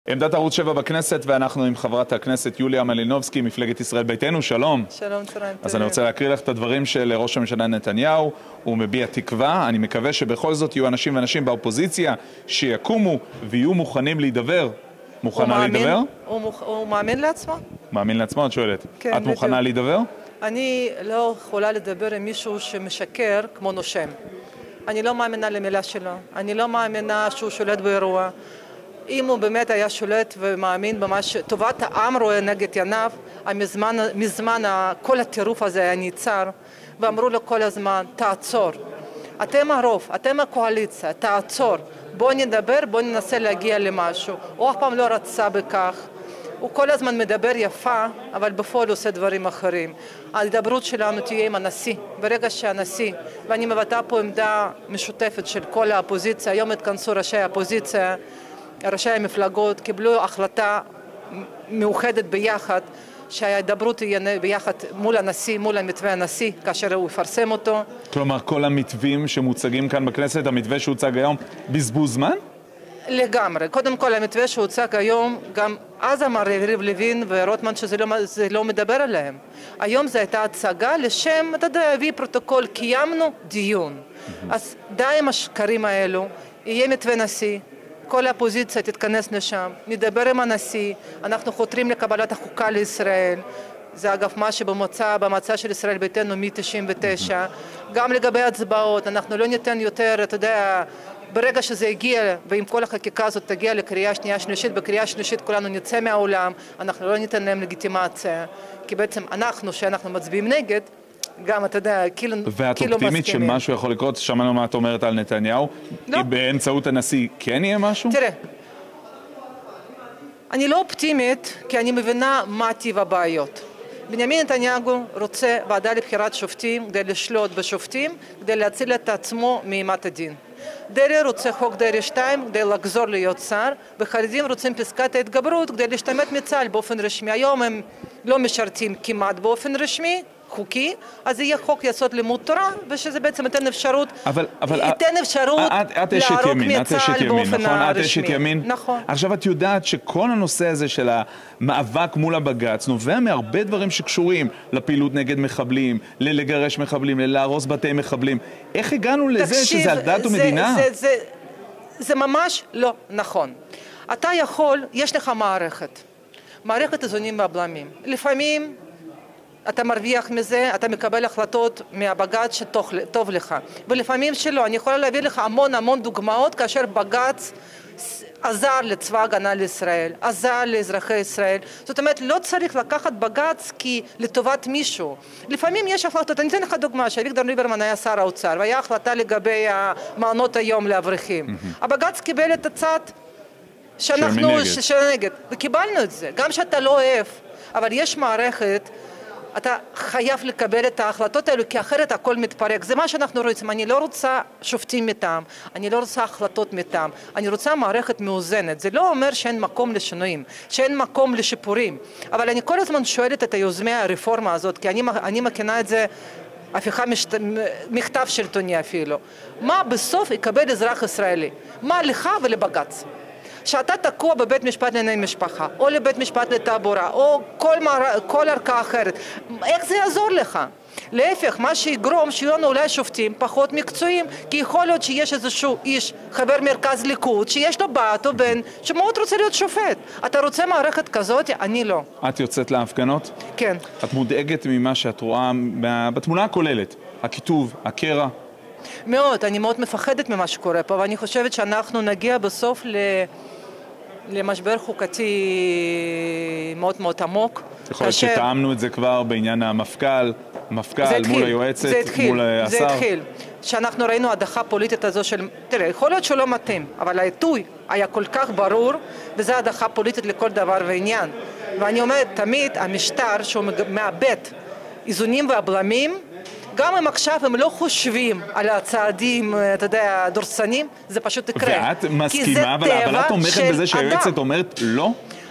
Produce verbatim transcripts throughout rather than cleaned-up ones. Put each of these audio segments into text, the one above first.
עמדת ערוץ שבע בכנסת, ואנחנו עם חברת הכנסת יוליה מלינובסקי, מפלגת ישראל ביתנו. שלום. שלום, צהריים. אז אני רוצה להקריא לך את הדברים של ראש הממשלה נתניהו. הוא מביע תקווה. אני מקווה שבכל זאת יהיו אנשים ואנשים באופוזיציה שיקומו ויהיו מוכנים להידבר. מוכנה להידבר? הוא, מוכ... הוא מאמין לעצמו? מאמין לעצמו, את שואלת. כן, את מוכנה בדיוק. להידבר? אני לא יכולה לדבר עם מישהו שמשקר כמו נושם. אני לא מאמינה למילה שלו. אני לא מאמינה שהוא שולט באירוע. אם הוא באמת היה שולט ומאמין במה שטובת העם רואה נגד עיניו, מזמן, מזמן כל הטירוף הזה היה ניצר, ואמרו לו כל הזמן, תעצור. אתם הרוב, אתם הקואליציה, תעצור. בואו נדבר, בואו ננסה להגיע למשהו. הוא אף פעם לא רצה בכך. הוא כל הזמן מדבר יפה, אבל בפועל עושה דברים אחרים. ההדברות שלנו תהיה עם הנשיא. ברגע שהנשיא, ואני מבטאה פה עמדה משותפת של כל האופוזיציה, היום התכנסו ראשי האופוזיציה, ראשי המפלגות קיבלו החלטה מאוחדת ביחד שההדברות תהיה ביחד מול הנשיא, מול המתווה הנשיא, כאשר הוא יפרסם אותו. כלומר, כל המתווים שמוצגים כאן בכנסת, המתווה שהוצג היום, בזבוז זמן? לגמרי. קודם כל, המתווה שהוצג היום, גם אז אמר יריב לוין ורוטמן שזה לא, זה לא מדבר עליהם. היום זו הייתה הצגה לשם, אתה יודע, הביא פרוטוקול, קיימנו דיון. Mm-hmm. אז די עם השקרים האלו, יהיה מתווה נשיא, כל האופוזיציה תתכנס לשם, נדבר עם הנשיא, אנחנו חותרים לקבלת החוקה לישראל, זה אגב מה שבמצע, במצע של ישראל ביתנו מ-תשעים ותשע, גם לגבי הצבעות, אנחנו לא ניתן יותר, אתה יודע, ברגע שזה הגיע, ואם כל החקיקה הזאת תגיע לקריאה שנייה שלישית, בקריאה שלישית כולנו נצא מהעולם, אנחנו לא ניתן להם לגיטימציה, כי בעצם אנחנו, שאנחנו מצביעים נגד, גם, אתה יודע, כאילו מסכימים. ואת אופטימית שמשהו יכול לקרות? שמענו מה את אומרת על נתניהו. לא. באמצעות הנשיא כן יהיה משהו? תראה, אני לא אופטימית, כי אני מבינה מה טיב הבעיות. בנימין נתניהו רוצה ועדה לבחירת שופטים כדי לשלוט בשופטים, כדי להציל את עצמו מאימת הדין. דרעי רוצה חוק דרעי שתיים כדי לחזור להיות שר, וחרדים רוצים פסקת ההתגברות כדי להשתמט מצה"ל באופן רשמי. היום הם לא משרתים כמעט באופן רשמי, חוקי, אז יהיה חוק יסוד לימוד תורה, ושזה בעצם ייתן אפשרות, אבל, אבל ייתן אפשרות להרוג מצה"ל באופן נכון? הרשמי. את אשת ימין. נכון. עכשיו את יודעת שכל הנושא הזה של המאבק מול הבג"ץ נובע מהרבה דברים שקשורים לפעילות נגד מחבלים, ללגרש מחבלים, ללהרוס בתי מחבלים. איך הגענו לזה תקשיב, שזה על דת ומדינה? זה, זה, זה, זה ממש לא נכון. אתה יכול, יש לך מערכת, מערכת איזונים והבלמים. לפעמים אתה מרוויח מזה, אתה מקבל החלטות מהבג"ץ שטוב לך. ולפעמים שלא, אני יכולה להביא לך המון המון דוגמאות כאשר בג"ץ עזר לצבא הגנה לישראל, עזר לאזרחי ישראל. זאת אומרת, לא צריך לקחת בג"ץ כי לטובת מישהו. לפעמים יש החלטות, אני אתן לך דוגמה, שאביגדור ליברמן היה שר האוצר, והיה החלטה לגבי מעונות היום לאברכים. הבג"ץ קיבל את הצד שאנחנו, שנגד, וקיבלנו את זה. גם שאתה לא אוהב, אבל יש מערכת, אתה חייב לקבל את ההחלטות האלו, כי אחרת הכל מתפרק. זה מה שאנחנו רואים. אני לא רוצה שופטים מטעם, אני לא רוצה החלטות מטעם, אני רוצה מערכת מאוזנת. זה לא אומר שאין מקום לשינויים, שאין מקום לשיפורים. אבל אני כל הזמן שואלת את היוזמי הרפורמה הזאת, כי אני, אני מכינה את זה, הפיכה משת... מכתב שלטוני אפילו. מה בסוף יקבל אזרח ישראלי? מה לך ולבג"ץ? שאתה תקוע בבית משפט לענייני משפחה, או לבית משפט לתעבורה, או כל, מר... כל ערכאה אחרת. איך זה יעזור לך? להפך, מה שיגרום שיהיו לנו אולי שופטים פחות מקצועיים, כי יכול להיות שיש איזשהו איש, חבר מרכז ליכוד, שיש לו בת או בן, שמאוד רוצה להיות שופט. אתה רוצה מערכת כזאת? אני לא. את יוצאת להפגנות? כן. את מודאגת ממה שאת רואה בתמונה הכוללת? הכיתוב, הקרע? מאוד, אני מאוד מפחדת ממה שקורה פה, ואני חושבת שאנחנו נגיע בסוף ל... למשבר חוקתי מאוד מאוד עמוק. יכול להיות שטעמנו את זה כבר בעניין המפכ"ל, המפכ"ל מול היועצת, מול השר. זה התחיל, שאנחנו ראינו הדחה פוליטית הזו של, תראה, יכול להיות שהוא לא מתאים, אבל העיתוי היה כל כך ברור, וזה הדחה פוליטית לכל דבר ועניין. ואני אומרת, תמיד המשטר שהוא מאבד איזונים והבלמים, גם אם עכשיו הם לא חושבים על הצעדים, אתה יודע, דורסנים, זה פשוט יקרה. ואת מסכימה, אבל, אבל את תומכת בזה שהיועצת אומרת לא?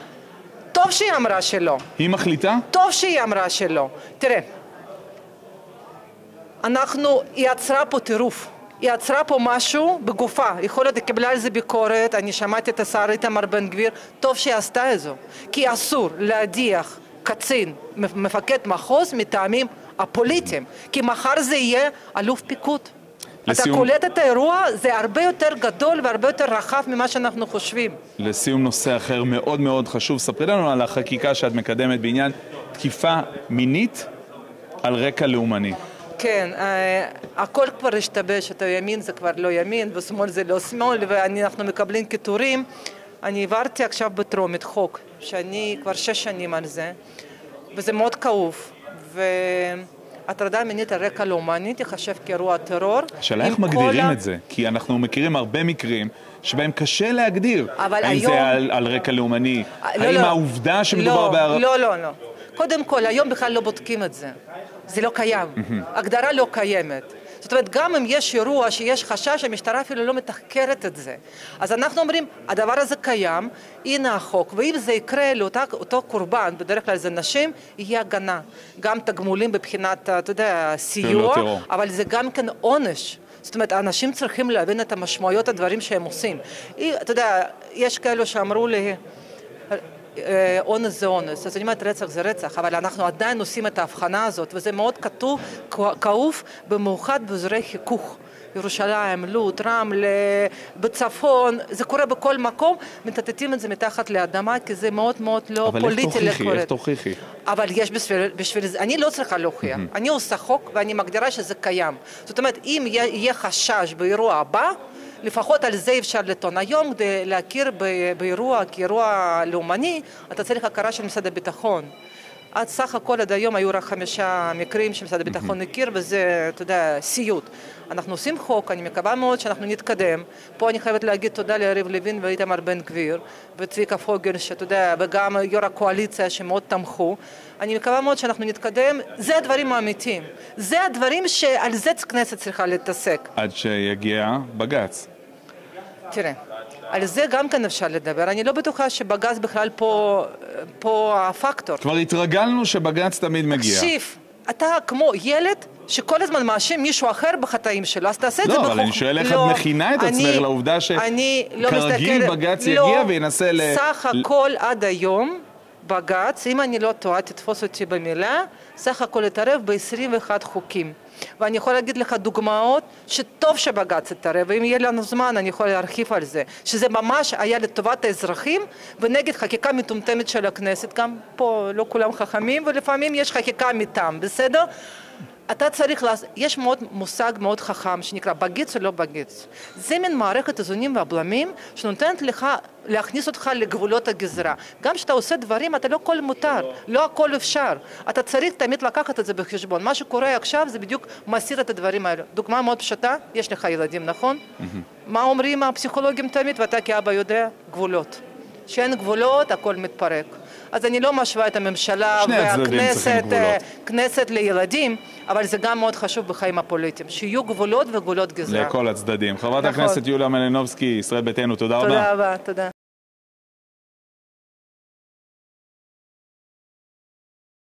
טוב שהיא אמרה שלא. היא מחליטה? טוב שהיא אמרה שלא. תראה, אנחנו, היא יצרה פה טירוף. היא עצרה פה משהו בגופה, יכול להיות, היא קיבלה על זה ביקורת, אני שמעתי את השר איתמר בן גביר, טוב שהיא עשתה את זה, כי אסור להדיח קצין, מפקד מחוז מטעמים הפוליטיים, כי מחר זה יהיה אלוף פיקוד. לסיום... אתה קולט את האירוע, זה הרבה יותר גדול והרבה יותר רחב ממה שאנחנו חושבים. לסיום נושא אחר מאוד מאוד חשוב, ספרי לנו על החקיקה שאת מקדמת בעניין תקיפה מינית על רקע לאומני. כן, הכל כבר השתבש, את הימין זה כבר לא ימין, ושמאל זה לא שמאל, ואנחנו מקבלים כיתורים. אני העברתי עכשיו בטרומית חוק, שאני כבר שש שנים על זה, וזה מאוד כאוב, והטרדה מינית על רקע לאומני תיחשב כאירוע טרור. השאלה איך מגדירים ה... את זה? כי אנחנו מכירים הרבה מקרים שבהם קשה להגדיר. האם היום... זה על, על רקע לאומני? לא, האם לא, העובדה שמדובר לא, בערב... לא, לא, לא. קודם כל, היום בכלל לא בודקים את זה. זה לא קיים. הגדרה לא קיימת. זאת אומרת, גם אם יש אירוע שיש חשש, המשטרה אפילו לא מתחקרת את זה. אז אנחנו אומרים, הדבר הזה קיים, הנה החוק, ואם זה יקרה לאותו קורבן, בדרך כלל זה נשים, יהיה הגנה. גם תגמולים בבחינת, אתה יודע, סיוע, אבל זה גם כן עונש. זאת אומרת, האנשים צריכים להבין את המשמעויות הדברים שהם עושים. אתה יודע, יש כאלו שאמרו לי, אונס זה אונס, אז אני אומרת רצח זה רצח, אבל אנחנו עדיין עושים את ההבחנה הזאת, וזה מאוד כתוב, כאוב, במיוחד באזורי חיכוך. ירושלים, לוד, רמלה, בצפון, זה קורה בכל מקום, מטטטים את זה מתחת לאדמה, כי זה מאוד מאוד לא פוליטי. אבל איך תוכיחי, איך תוכיחי? אבל יש בשביל, בשביל זה, אני לא צריכה להוכיח, אני עושה חוק ואני מגדירה שזה קיים. זאת אומרת, אם יהיה חשש באירוע הבא, לפחות על זה אפשר לטעון. היום כדי להכיר באירוע כאירוע לאומני, אתה צריך הכרה של משרד הביטחון. עד סך הכל עד היום היו רק חמישה מקרים שמשרד הביטחון הכיר, וזה, אתה יודע, סיוט. אנחנו עושים חוק, אני מקווה מאוד שאנחנו נתקדם. פה אני חייבת להגיד תודה ליריב לוין ואיתמר בן גביר, וצביקה פוגל, שאתה יודע, וגם יו"ר הקואליציה שמאוד תמכו. אני מקווה מאוד שאנחנו נתקדם. זה הדברים האמיתיים. זה הדברים שעל זה כנסת צריכה להתעסק. עד שיגיע בג"ץ. תראה, על זה גם כן אפשר לדבר. אני לא בטוחה שבג"ץ בכלל פה, פה הפקטור. כבר התרגלנו שבג"ץ תמיד מגיע. תקשיב, אתה כמו ילד שכל הזמן מאשים מישהו אחר בחטאים שלו, אז תעשה את זה בחוכמה. לא, אבל אני שואל איך את מכינה את עצמך לעובדה שכרגיל בג"ץ יגיע וינסה ל... סך הכל עד היום, בג"ץ, אם אני לא טועה, תתפוס אותי במילה, סך הכל התערב ב-עשרים ואחד חוקים. ואני יכול להגיד לך דוגמאות שטוב שבג"ץ התערב, ואם יהיה לנו זמן אני יכול להרחיב על זה, שזה ממש היה לטובת האזרחים ונגד חקיקה מטומטמת של הכנסת. גם פה לא כולם חכמים ולפעמים יש חקיקה מטעם, בסדר? אתה צריך, לה... יש מאוד מושג מאוד חכם שנקרא בגיץ או לא בגיץ. זה מין מערכת איזונים והבלמים שנותנת לך להכניס אותך לגבולות הגזרה. גם כשאתה עושה דברים, אתה לא הכל מותר, לא הכל אפשר. אתה צריך תמיד לקחת את זה בחשבון. מה שקורה עכשיו זה בדיוק מסיר את הדברים האלה. דוגמה מאוד פשוטה, יש לך ילדים, נכון? מה אומרים הפסיכולוגים תמיד, ואתה כאבא יודע? גבולות. שאין גבולות, הכל מתפרק. אז אני לא משווה את הממשלה והכנסת כנסת לילדים, אבל זה גם מאוד חשוב בחיים הפוליטיים, שיהיו גבולות וגבולות גזרה. לכל הצדדים. חברת הכנסת יוליה מלינובסקי, ישראל ביתנו, תודה רבה. תודה רבה, תודה.